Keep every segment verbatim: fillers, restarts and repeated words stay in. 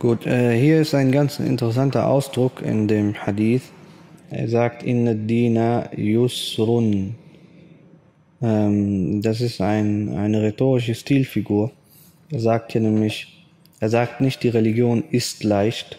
Gut, äh, hier ist ein ganz interessanter Ausdruck in dem Hadith. Er sagt, Inna Dina Yusrun. Ähm, das ist ein, eine rhetorische Stilfigur. Er sagt hier nämlich, er sagt nicht, die Religion ist leicht.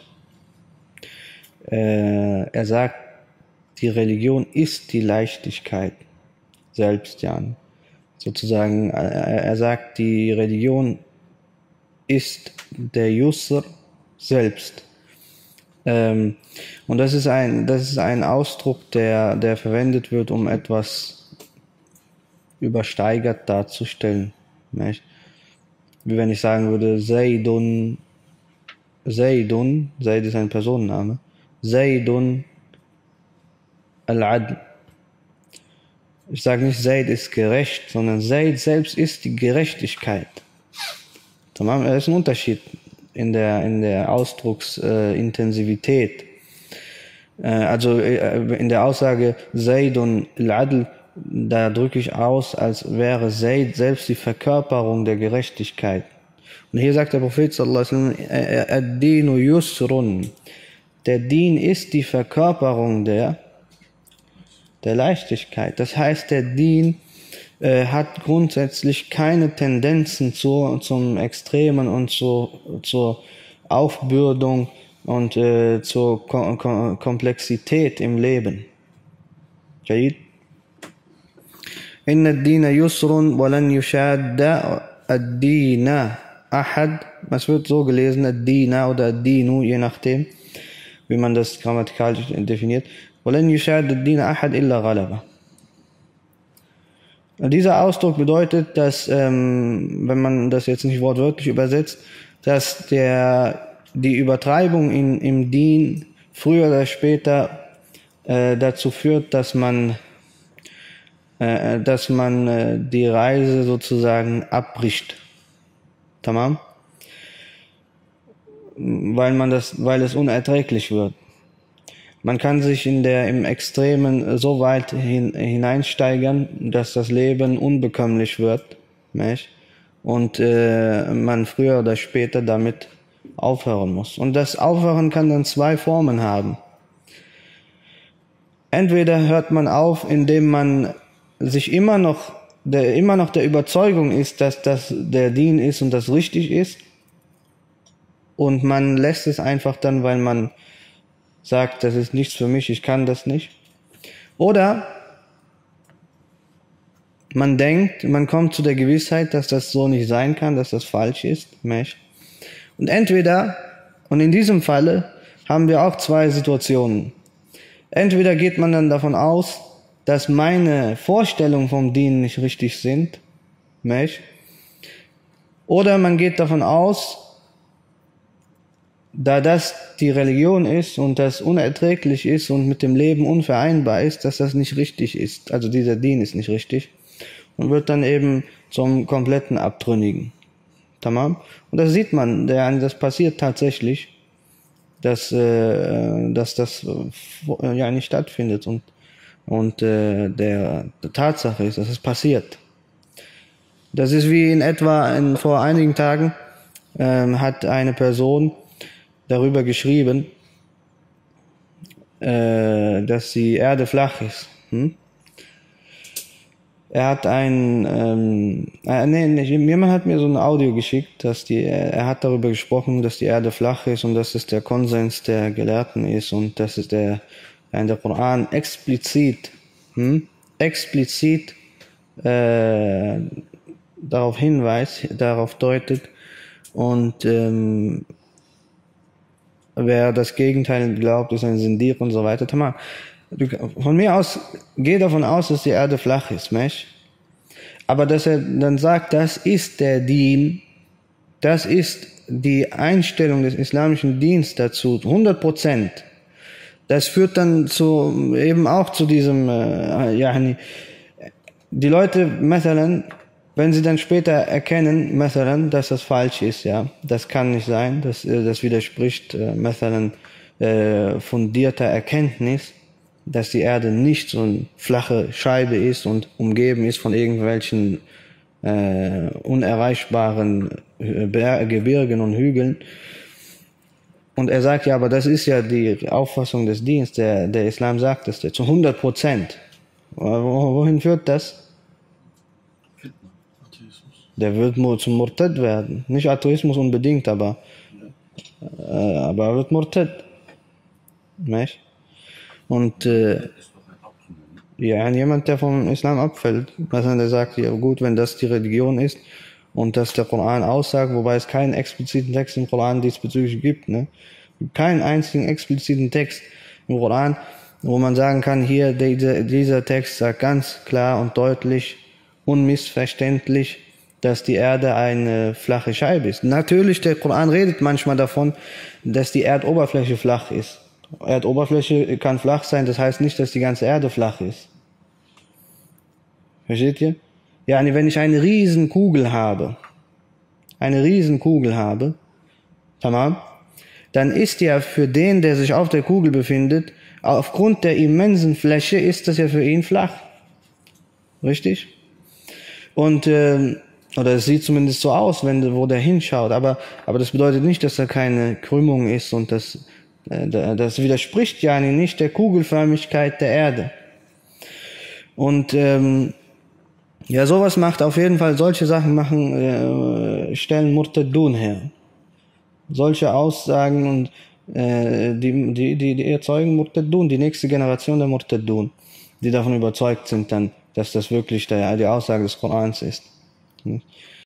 Äh, er sagt, die Religion ist die Leichtigkeit selbst, ja. Sozusagen, er, er sagt, die Religion ist der Yusr selbst. Ähm, und das ist ein, das ist ein Ausdruck, der, der verwendet wird, um etwas übersteigert darzustellen. Nicht? Wie wenn ich sagen würde, Zaydun, Zaydun, Zayd ist ein Personenname, Zaydun al-Adl. Ich sage nicht, Zayd ist gerecht, sondern Zayd selbst ist die Gerechtigkeit. Das ist ein Unterschied in der, in der Ausdrucksintensivität. Äh, also äh, in der Aussage Zaydun al-Adl, da drücke ich aus, als wäre Zayd selbst die Verkörperung der Gerechtigkeit. Und hier sagt der Prophet sallallahu alaihi wasallam, ad-dinu yusrun. Der Din ist die Verkörperung der, der Leichtigkeit. Das heißt, der Din äh, hat grundsätzlich keine Tendenzen zu, zum Extremen und zu, zur Aufbürdung und äh, zur Kom Kom Komplexität im Leben. Jayid? Inna ad-dina yusrun wa lan yushadda ad-dina ahad. Es wird so gelesen, ad-dina oder ad-dinu, je nachdem, wie man das grammatikalisch definiert. Wa lan yushadda ad-dina ahad illa ghalaba. Dieser Ausdruck bedeutet, dass, ähm, wenn man das jetzt nicht wortwörtlich übersetzt, dass der, die Übertreibung in, im Dien früher oder später äh, dazu führt, dass man, äh, dass man äh, die Reise sozusagen abbricht. Tamam? Weil man das, weil es unerträglich wird. Man kann sich in der, im Extremen so weit hin, hineinsteigern, dass das Leben unbekömmlich wird, nicht? Und äh, man früher oder später damit aufhören muss. Und das Aufhören kann dann zwei Formen haben. Entweder hört man auf, indem man sich immer noch der, immer noch der Überzeugung ist, dass das der Dien ist und das richtig ist, und man lässt es einfach dann, weil man sagt, das ist nichts für mich, ich kann das nicht. Oder man denkt, man kommt zu der Gewissheit, dass das so nicht sein kann, dass das falsch ist. Und entweder, und in diesem Falle haben wir auch zwei Situationen. Entweder geht man dann davon aus, dass meine Vorstellungen vom Dienen nicht richtig sind. Oder man geht davon aus, da das die Religion ist und das unerträglich ist und mit dem Leben unvereinbar ist, dass das nicht richtig ist. Also dieser Dien ist nicht richtig und wird dann eben zum kompletten Abtrünnigen. Tamam? Und das sieht man, der, das passiert tatsächlich, dass, äh, dass das äh, ja nicht stattfindet und, und äh, der, der Tatsache ist, dass es passiert. Das ist wie in etwa in, vor einigen Tagen äh, hat eine Person darüber geschrieben, äh, dass die Erde flach ist. Hm? Er hat ein, ähm, äh, nee, nicht, jemand hat mir so ein Audio geschickt, dass die, er hat darüber gesprochen, dass die Erde flach ist und dass es der Konsens der Gelehrten ist und dass es der, in der Koran explizit, hm, explizit äh, darauf hinweist, darauf deutet und ähm, wer das Gegenteil glaubt, ist ein Sindir und so weiter. Tamam. Von mir aus, geh davon aus, dass die Erde flach ist, Mensch. Aber dass er dann sagt, das ist der Dien, das ist die Einstellung des islamischen Dienstes dazu, hundert Prozent. Das führt dann zu, eben auch zu diesem, äh, ja, die Leute, مثلا, wenn sie dann später erkennen, مثلا, dass das falsch ist, ja, das kann nicht sein, das, das widerspricht, äh, مثلا, äh, fundierter Erkenntnis, dass die Erde nicht so eine flache Scheibe ist und umgeben ist von irgendwelchen äh, unerreichbaren Gebirgen und Hügeln. Und er sagt, ja, aber das ist ja die Auffassung des Dienstes, der, der Islam sagt es dir, zu hundert Prozent. Wohin führt das? Der wird nur zum Murtad werden. Nicht Atheismus unbedingt, aber, äh, aber er wird Murtad. Nicht? Und äh, ja, jemand, der vom Islam abfällt, also der sagt, ja gut, wenn das die Religion ist und das der Koran aussagt, wobei es keinen expliziten Text im Koran diesbezüglich gibt, ne? Keinen einzigen expliziten Text im Koran, wo man sagen kann, hier, dieser, dieser Text sagt ganz klar und deutlich, unmissverständlich, dass die Erde eine flache Scheibe ist. Natürlich, der Koran redet manchmal davon, dass die Erdoberfläche flach ist. Erdoberfläche kann flach sein, das heißt nicht, dass die ganze Erde flach ist. Versteht ihr? Ja, wenn ich eine riesen Kugel habe, eine riesen Kugel habe, tamam, dann ist ja für den, der sich auf der Kugel befindet, aufgrund der immensen Fläche ist das ja für ihn flach. Richtig? Und, äh, oder es sieht zumindest so aus, wenn, wo der hinschaut, aber, aber das bedeutet nicht, dass da keine Krümmung ist und das, äh, das widerspricht ja nicht der Kugelförmigkeit der Erde. Und, ähm, ja, sowas macht auf jeden Fall, solche Sachen machen, äh, stellen Murtadun her. Solche Aussagen und äh, die, die, die, die erzeugen Murtadun, die nächste Generation der Murtadun, die davon überzeugt sind dann, dass das wirklich der, die Aussage des Korans ist.